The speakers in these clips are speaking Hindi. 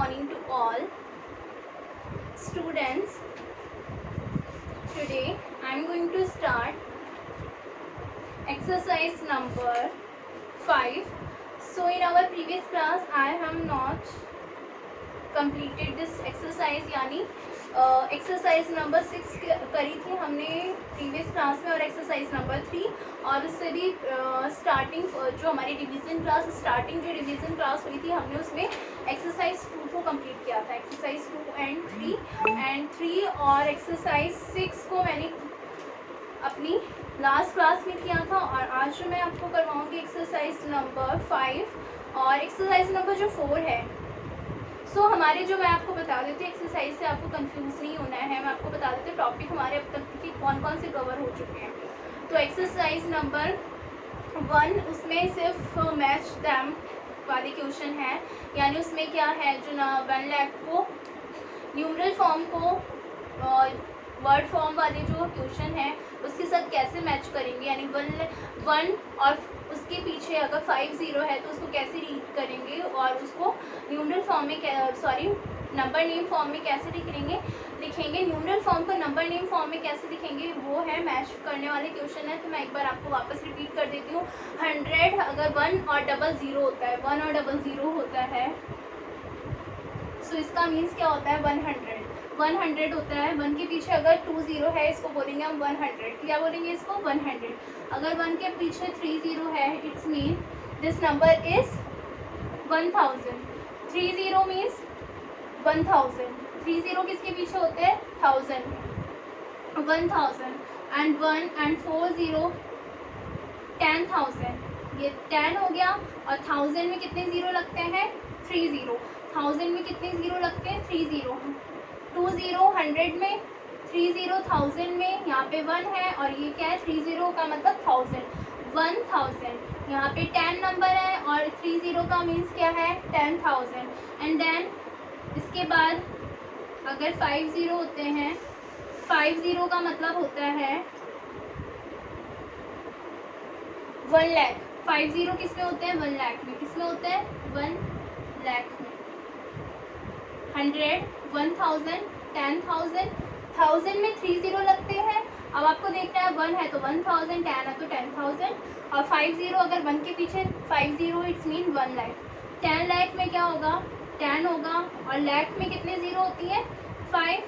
morning to all students. Today I am going to start exercise number 5. So in our previous class I have not completed this exercise, यानी एक्सरसाइज नंबर 6 करी थी हमने प्रीवियस क्लास में और एक्सरसाइज नंबर 3, और उससे भी स्टार्टिंग जो हमारी रिवीजन क्लास स्टार्टिंग जो रिवीजन क्लास हुई थी हमने उसमें एक्सरसाइज 2 को कंप्लीट किया था, एक्सरसाइज 2 एंड 3 और एक्सरसाइज 6 को मैंने अपनी लास्ट क्लास में किया था। और आज जो मैं आपको करवाऊँगी एक्सरसाइज नंबर 5 और एक्सरसाइज नंबर जो 4 है। सो हमारे जो मैं आपको बता देती हूँ एक्सरसाइज से आपको कंफ्यूज नहीं होना है, मैं आपको बता देती हूँ टॉपिक हमारे अब तक के कौन कौन से कवर हो चुके हैं। तो एक्सरसाइज नंबर 1 उसमें सिर्फ मैच दैम वाले क्वेश्चन है, यानी उसमें क्या है जो ना 1 लाख को न्यूमरल फॉर्म को वर्ड फॉर्म वाले जो क्वेश्चन है उसके साथ कैसे मैच करेंगे, यानी 1 और उसके पीछे अगर 50 है तो उसको कैसे रीड करेंगे और उसको न्यूमरल फॉर्म में नंबर नेम फॉर्म में कैसे लिखेंगे न्यूमरल फॉर्म को नंबर नेम फॉर्म में कैसे लिखेंगे, वो है मैच करने वाले क्वेश्चन है। तो मैं एक बार आपको वापस रिपीट कर देती हूँ। 100 अगर 1 और 00 होता है, 1 और 00 होता है, सो इसका मीन्स क्या होता है 100 होता है। 1 के पीछे अगर 20 है इसको बोलेंगे हम 100, क्या बोलेंगे इसको 100। अगर 1 के पीछे 30 है it's mean this number is 1000। 30 means 1000, 30 किसके पीछे होते हैं 1000 एंड 1 एंड 40 10,000, ये 10 हो गया। और 1000 में कितने ज़ीरो लगते हैं 30, 1000 में कितने ज़ीरो लगते हैं 30, 20 100 में 30 1000 में, यहाँ पे 1 है और ये क्या है 30 का मतलब 1000 यहाँ पे 10 नंबर है और 30 का मीन्स क्या है 10,000। एंड देन इसके बाद अगर 50 होते हैं, 50 का मतलब होता है 1 लाख। 50 किस में होते हैं 1 लाख में, किस में होते हैं 1 लाख में। 100 1000 10,000, 1000 में 30 लगते हैं। अब आपको देखना है 1 है तो 1000, 10 है तो 10,000 और 50 अगर 1 के पीछे 50 इट्स मीन 1 लाख। 10 लाख में क्या होगा 10 होगा और लाख में कितने ज़ीरो होती है 5,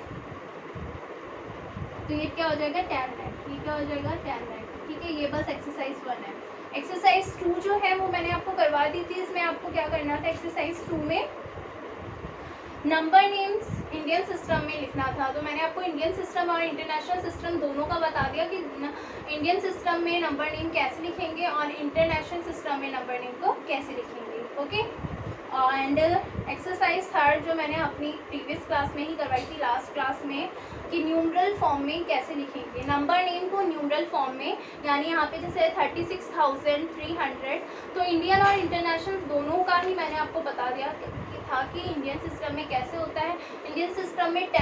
तो ये क्या हो जाएगा 10 लाख, ये क्या हो जाएगा 10 लाख। ठीक है, ये बस एक्सरसाइज 1 है। एक्सरसाइज 2 जो है वो मैंने आपको करवा दी थी। इसमें आपको क्या करना था एक्सरसाइज 2 में नंबर नेम्स इंडियन सिस्टम में लिखना था। तो मैंने आपको इंडियन सिस्टम और इंटरनेशनल सिस्टम दोनों का बता दिया कि इंडियन सिस्टम में नंबर नेम कैसे लिखेंगे और इंटरनेशनल सिस्टम में नंबर नेम को कैसे लिखेंगे। ओके, एंड एक्सरसाइज 3 जो मैंने अपनी प्रीवियस क्लास में ही करवाई थी लास्ट क्लास में, कि न्यूमरल फॉर्म में कैसे लिखेंगे नंबर नेम को न्यूमरल फॉर्म में, यानी यहाँ पे जैसे 36,300, तो इंडियन और इंटरनेशनल दोनों का ही मैंने आपको बता दिया था कि इंडियन सिस्टम में कैसे होता है। इंडियन सिस्टम में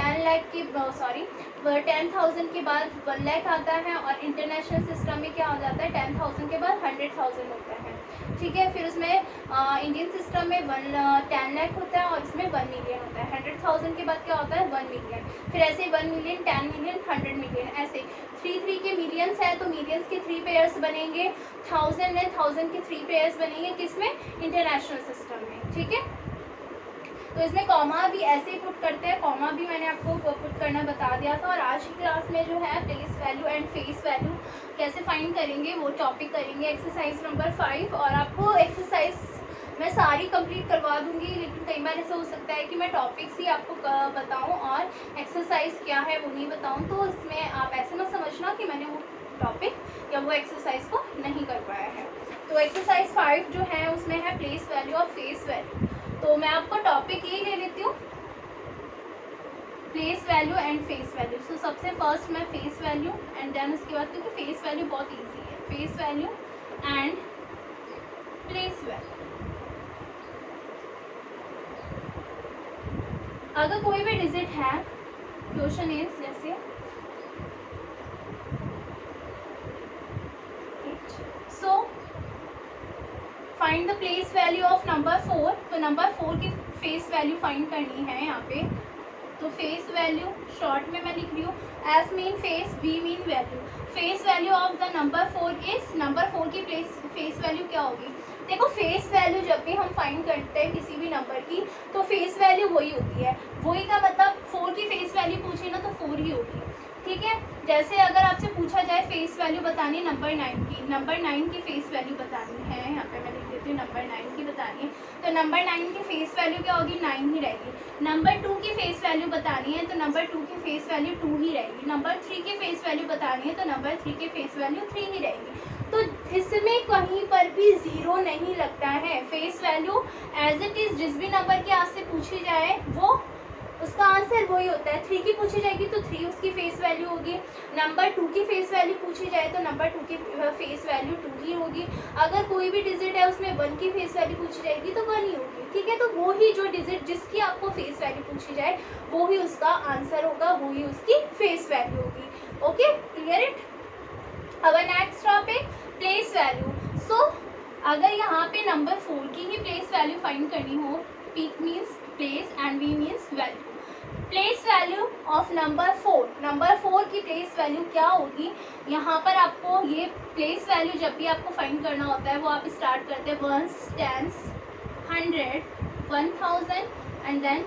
10,000 के बाद 1 लाख आता है और इंटरनेशनल सिस्टम में क्या हो जाता है 10,000 के बाद 100,000 होता है। ठीक है, फिर उसमें इंडियन सिस्टम में 10 लाख होता है और इसमें 1 मिलियन होता है। 100,000 के बाद क्या होता है 1 मिलियन, फिर ऐसे 1 मिलियन 10 मिलियन 100 मिलियन, ऐसे 3 के मिलियंस है तो मिलियंस के 3 पेयर्स बनेंगे, 1000 है 1000 के 3 पेयर्स बनेंगे, किसमें इंटरनेशनल सिस्टम में। ठीक है, तो इसमें कॉमा भी ऐसे ही पुट करते हैं, कॉमा भी मैंने आपको पुट करना बता दिया था। और आज की क्लास में जो है place value and face value कैसे फाइंड करेंगे वो टॉपिक करेंगे एक्सरसाइज नंबर 5। और आपको एक्सरसाइज मैं सारी कंप्लीट करवा दूंगी, लेकिन कई बार ऐसा हो सकता है कि मैं टॉपिक्स ही आपको बताऊं और एक्सरसाइज क्या है वो नहीं बताऊं, तो इसमें आप ऐसे मत समझना कि मैंने वो टॉपिक या वो एक्सरसाइज को नहीं कर पाया है। तो एक्सरसाइज 5 जो है उसमें है प्लेस वैल्यू और फेस वैल्यू। तो मैं आपको टॉपिक यही ले लेती हूँ, place value and face value. So सबसे फर्स्ट मैं फेस वैल्यू एंड देन उसके बाद, क्योंकि फेस वैल्यू बहुत इजी है, face value and place value. अगर कोई भी डिजिट है, क्वेश्चन इज जैसे so find find the place value of number 4, तो नंबर 4 की फेस वैल्यू फाइंड करनी है यहाँ पे। तो फेस वैल्यू शॉर्ट में मैं लिख रही हूँ, F mean face, V mean value. Face value of the number 4 is, number 4 की फेस वैल्यू क्या होगी? देखो फेस वैल्यू जब भी हम फाइंड करते हैं किसी भी नंबर की, तो फेस वैल्यू वही होती है। वही का मतलब 4 की फेस वैल्यू पूछे ना तो 4 ही होगी, ठीक है। जैसे अगर आपसे पूछा जाए फेस वैल्यू बतानी नंबर 9 की, नंबर 9 की फेस वैल्यू बतानी है, यहाँ पे मैं लिख देती हूँ नंबर 9 की बतानी है, तो नंबर 9 की फेस वैल्यू क्या होगी? 9 ही रहेगी। नंबर 2 की फेस वैल्यू बतानी है तो नंबर 2 की फेस वैल्यू 2 ही रहेगी। नंबर 3 की फेस वैल्यू बतानी है तो नंबर 3 की फेस वैल्यू 3 ही रहेगी। तो इसमें कहीं पर भी ज़ीरो नहीं लगता है। Face value as it is जिस भी नंबर की आपसे पूछी जाए वो उसका आंसर वही होता है। 3 की पूछी जाएगी तो 3 उसकी फेस वैल्यू होगी। नंबर 2 की फेस वैल्यू पूछी जाए तो नंबर 2 की फेस वैल्यू 2 ही होगी। अगर कोई भी डिजिट है उसमें 1 की फेस वैल्यू पूछी जाएगी तो 1 ही होगी, ठीक है। तो वो ही जो डिजिट जिसकी आपको फेस वैल्यू पूछी जाए वो ही उसका आंसर होगा, वो ही उसकी फेस वैल्यू होगी। Okay, clear it. अब next topic place value. So अगर यहाँ पे नंबर 4 की ही प्लेस वैल्यू फाइंड करनी हो, P means place and V means value. Place value of number 4, number 4 की प्लेस वैल्यू क्या होगी? यहाँ पर आपको ये प्लेस वैल्यू जब भी आपको फाइंड करना होता है वो आप स्टार्ट करते हैं 1s, 10s, 100, 1000 एंड देन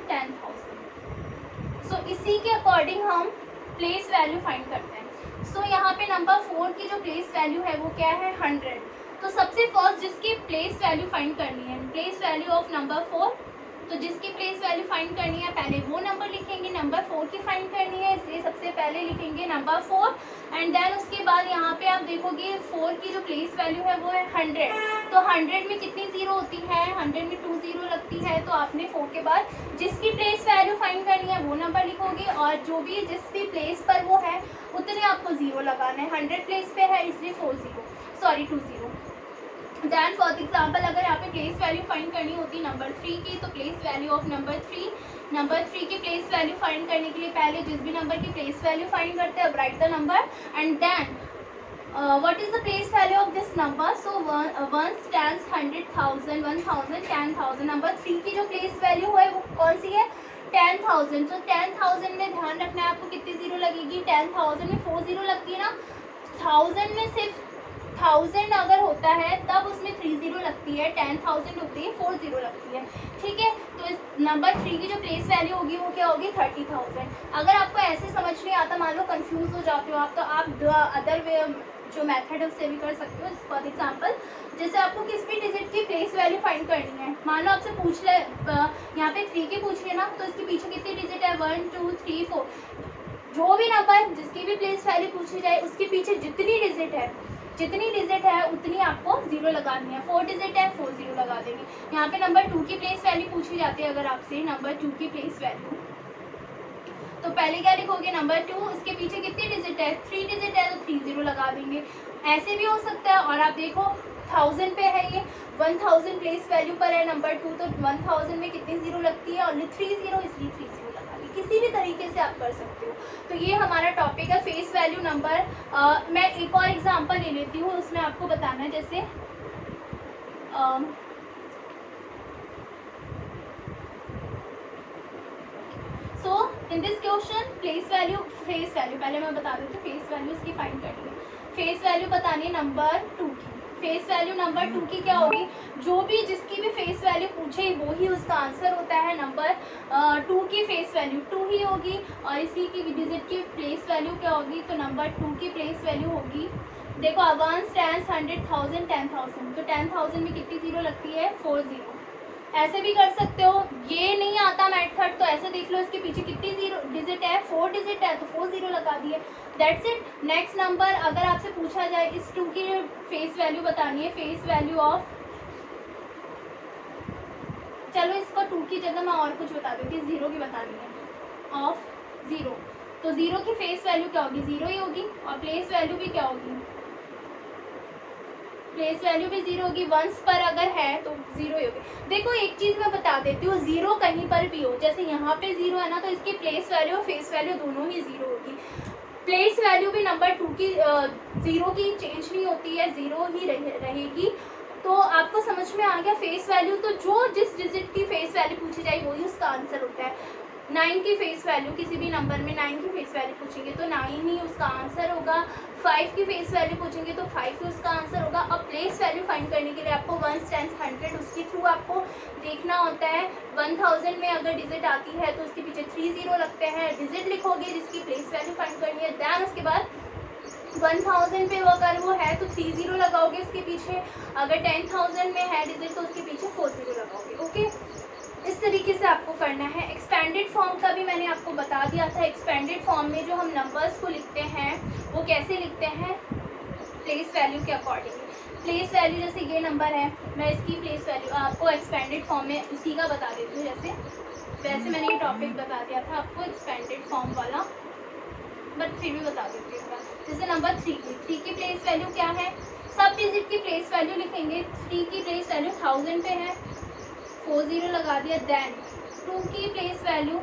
10,000। सो इसी के अकॉर्डिंग हम प्लेस वैल्यू फाइंड करते हैं। सो यहाँ पे नंबर 4 की जो प्लेस वैल्यू है वो क्या है? 100। तो सबसे फर्स्ट जिसकी प्लेस वैल्यू फाइंड करनी है, प्लेस वैल्यू ऑफ नंबर 4, तो जिसकी प्लेस वैल्यू फाइंड करनी है पहले वो नंबर लिखेंगे। नंबर 4 की फाइंड करनी है इसलिए सबसे पहले लिखेंगे नंबर 4 एंड देन उसके बाद यहाँ पे आप देखोगे 4 की जो प्लेस वैल्यू है वो है 100। तो 100 में कितनी ज़ीरो होती है? 100 में 2 ज़ीरो लगती है। तो आपने 4 के बाद जिसकी प्लेस वैल्यू फाइंड करनी है वो नंबर लिखोगे और जो भी जिस भी प्लेस पर वो है उतने आपको ज़ीरो लगाना है। 100 प्लेस पे है इसलिए 2 ज़ीरो। दैन फॉर एग्जाम्पल अगर यहाँ पे प्लेस वैल्यू फाइंड करनी होती नंबर 3 की, तो प्लेस वैल्यू ऑफ नंबर 3 की प्लेस वैल्यू फाइंड करने के लिए पहले जिस भी नंबर की प्लेस वैल्यू फाइंड करते हैं, अब right the number and then what is the place value of this number? So 1s, 10s, 100,000, 1000, 10,000। Number 3 की जो प्लेस वैल्यू है वो कौन सी है? 10,000। तो 10,000 में ध्यान रखना है आपको कितनी ज़ीरो लगेगी? 10,000 में 4 ज़ीरो लगती है ना। 1000 में सिर्फ 1000 अगर होता है तब उसमें 3 ज़ीरो लगती है, 10,000 होती है 4 ज़ीरो लगती है, ठीक है। तो इस नंबर 3 की जो प्लेस वैल्यू होगी वो क्या होगी? 30,000। अगर आपको ऐसे समझ नहीं आता, मान लो कंफ्यूज हो जाते हो आप, तो आप अदर वे जो मेथड है उससे भी कर सकते हो। फॉर एग्जाम्पल जैसे आपको किस भी डिजिट की प्लेस वैल्यू फाइंड करनी है, मान लो आपसे पूछ ले यहाँ पे 3 की पूछ है ना, तो इसके पीछे कितनी डिजिट है? 1 2 3 4। जो भी नंबर जिसकी भी प्लेस वैल्यू पूछी जाए उसके पीछे जितनी डिजिट है उतनी आपको ज़ीरो लगानी है। 4 डिजिट है 4 ज़ीरो लगा देंगे। यहाँ पे नंबर 2 की प्लेस वैल्यू पूछी जाती है अगर आपसे, नंबर 2 की प्लेस वैल्यू, तो पहले क्या लिखोगे? नंबर 2, उसके पीछे कितनी डिजिट है? 3 डिजिट है तो 3 ज़ीरो लगा देंगे। ऐसे भी हो सकता है। और आप देखो 1000 पे है, ये 1000 प्लेस वैल्यू पर है नंबर 2, तो 1000 में कितनी ज़ीरो लगती है? ओनली 3 ज़ीरो, इसलिए 3 ज़ीरो लगा दी। किसी भी तरीके से आप कर सकते हो। तो ये हमारा टॉपिक है फेस वैल्यू नंबर। मैं एक और एग्जांपल ले लेती हूँ, उसमें आपको बताना है। जैसे so in this question place value, face value पहले मैं बता देती हूँ। फेस वैल्यू इसकी फाइंड करनी है। फेस वैल्यू बतानी है नंबर 2 की। फेस वैल्यू नंबर 2 की क्या होगी? जो भी जिसकी भी फेस वैल्यू पूछे वो ही उसका आंसर होता है। नंबर 2 की फेस वैल्यू 2 ही होगी और इसी की डिजिट की प्लेस वैल्यू क्या होगी? तो नंबर 2 की प्लेस वैल्यू होगी, देखो 1s, 10s, 100,000, 10,000। तो 10,000 में कितनी ज़ीरो लगती है? 4 ज़ीरो। ऐसे भी कर सकते हो। ये नहीं आता मेथड तो ऐसे देख लो, इसके पीछे कितनी ज़ीरो डिजिट है? 4 डिजिट है तो 4 ज़ीरो लगा दिए। That's it. नेक्स्ट नंबर अगर आपसे पूछा जाए इस 2 की फेस वैल्यू बतानी है, फेस वैल्यू ऑफ, चलो इसको 2 की जगह मैं और कुछ बता देती हूँ, 0 की बतानी है, ऑफ 0। तो 0 की फेस वैल्यू क्या होगी? 0 ही होगी। और प्लेस वैल्यू भी क्या होगी? प्लेस वैल्यू भी 0 होगी। 1s पर अगर है तो 0 ही होगी। देखो एक चीज़ मैं बता देती हूँ, 0 कहीं पर भी हो, जैसे यहाँ पे 0 है ना, तो इसकी प्लेस वैल्यू और फेस वैल्यू दोनों ही 0 होगी। प्लेस वैल्यू भी नंबर 2 की 0 की चेंज नहीं होती है, 0 ही रहेगी। तो आपको समझ में आ गया फेस वैल्यू, तो जो जिस डिजिट की फेस वैल्यू पूछी जाए वही उसका आंसर होता है। 9 की फेस वैल्यू, किसी भी नंबर में 9 की फेस वैल्यू पूछेंगे तो 9 ही उसका आंसर होगा। 5 की फेस वैल्यू पूछेंगे तो 5 ही उसका आंसर होगा। अब प्लेस वैल्यू फाइंड करने के लिए आपको 1 10 100 उसके थ्रू आपको देखना होता है। 1000 में अगर डिजिट आती है तो उसके पीछे 3 0 लगते हैं, डिजिट लिखोगे जिसकी प्लेस वैल्यू फाइंड करनी है। दैन उसके बाद 1000 पे अगर वो है तो 3 0 लगाओगे उसके पीछे, अगर 10,000 में है डिजिट तो उसके पीछे 4 0 लगाओगे। ओके, इस तरीके से आपको करना है। एक्सपेंडेड फॉर्म का भी मैंने आपको बता दिया था। एक्सपेंडेड फॉर्म में जो हम नंबर्स को लिखते हैं वो कैसे लिखते हैं, प्लेस वैल्यू के अकॉर्डिंगली। प्लेस वैल्यू जैसे ये नंबर है, मैं इसकी प्लेस वैल्यू आपको एक्सपेंडेड फॉर्म में उसी का बता देती हूँ। जैसे वैसे मैंने ये टॉपिक बता दिया था आपको एक्सपेंडेड फॉर्म वाला, बट फिर भी बता देती हूँ। जैसे नंबर 3 की प्लेस वैल्यू क्या है, सब डिजिट की प्लेस वैल्यू लिखेंगे। 3 की प्लेस वैल्यू 1000 पे है, 4 0 लगा दिया। दैन 2 की प्लेस वैल्यू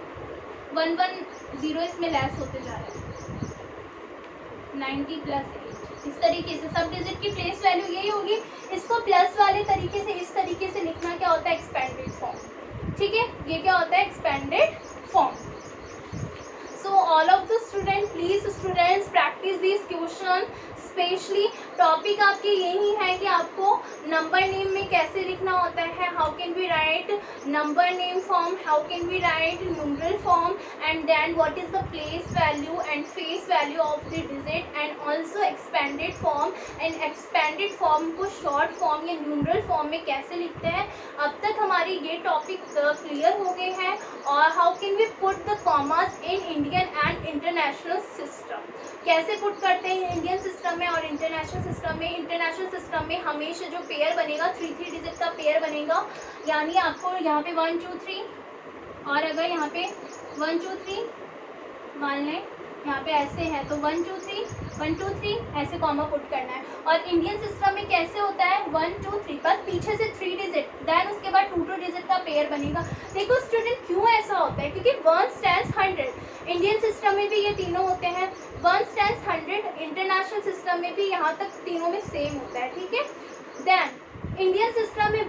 110 इसमें लेस होते जा रहा है, 90 + 8। इस तरीके से सब डिजिट की प्लेस वैल्यू यही होगी। इसको प्लस वाले तरीके से इस तरीके से लिखना क्या होता है, एक्सपेंडेड फॉर्म। ठीक है, ये क्या होता है, expanded form. So all of the students, please students practice these question। Specially topic आपके यही है कि आपको नंबर नेम में कैसे लिखना होता है, how can we write number name form, how can we write numeral form, and then what is the place value and face value of the digit, and also expanded form. And expanded form को शॉर्ट फॉर्म या न्यूमरल फॉर्म में कैसे लिखते हैं। अब तक हमारी ये टॉपिक क्लियर हो गए हैं। और how can we put the commas in Indian and international system, कैसे पुट करते हैं इंडियन सिस्टम में और इंटरनेशनल सिस्टम में। इंटरनेशनल सिस्टम में हमेशा जो पेयर बनेगा 3 डिजिट का पेयर बनेगा, यानी आपको यहाँ पे 1 2 3, और अगर यहाँ पे 1 2 3 मान लें यहाँ पे ऐसे है तो 1 2 3 1 2 3 ऐसे कॉमा पुट करना है। और इंडियन सिस्टम में कैसे होता है, 1 2 3 बस पीछे से 3 डिजिट, देन उसके बाद 2 डिजिट का पेयर बनेगा। देखो स्टूडेंट क्यों ऐसा होता है, क्योंकि 1 10 100 इंडियन सिस्टम में भी ये तीनों होते हैं, 1 10 100 इंटरनेशनल सिस्टम में भी यहाँ तक तीनों में सेम होता है। ठीक है, देन इंडियन सिस्टम में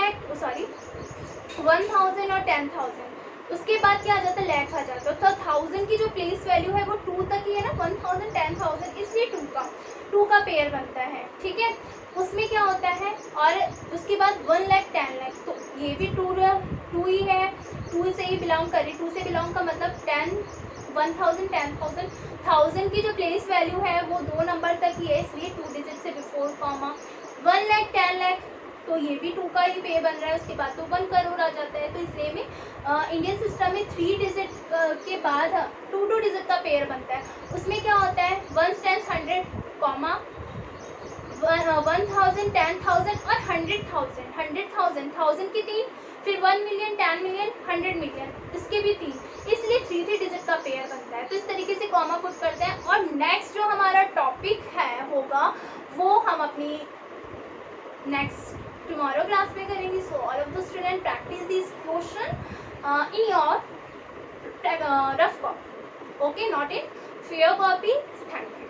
1000 और 10,000, उसके बाद क्या आ जाता है, लैख आ जाता है। तो 1000 की जो प्लेस वैल्यू है वो 2 तक ही है ना, 1000 10,000, इसलिए 2 का पेयर बनता है। ठीक है, उसमें क्या होता है, और उसके बाद 1 लाख 10 लाख, तो ये भी 2 ही है, 2 से ही बिलोंग कर रही। 2 से बिलोंग का मतलब 10 1000 10,000। 1000 की जो प्लेस वैल्यू है वो 2 नंबर तक ही है, इसलिए 2 डिजिट से बिफोर कॉमा। 1 लाख 10 लाख तो ये भी 2 का ही पे बन रहा है, उसके बाद तो 1 करोड़ आ जाता है। तो इसलिए में इंडियन सिस्टम में 3 डिजिट के बाद 2 डिजिट का पेयर बनता है। उसमें क्या होता है, 1 10 100 कॉमा 1000 10,000 और 100,000 100,000 1000 की 3, फिर 1 मिलियन 10 मिलियन 100 मिलियन, इसके भी 3, इसलिए 3 डिजिट का पेयर बनता है। तो इस तरीके से कॉमा पुट करते हैं। और नेक्स्ट जो हमारा टॉपिक है होगा वो हम अपनी नेक्स्ट tomorrow class में करेंगे। So all of the students practice this question in your rough copy, okay, not in fair copy. Thank you.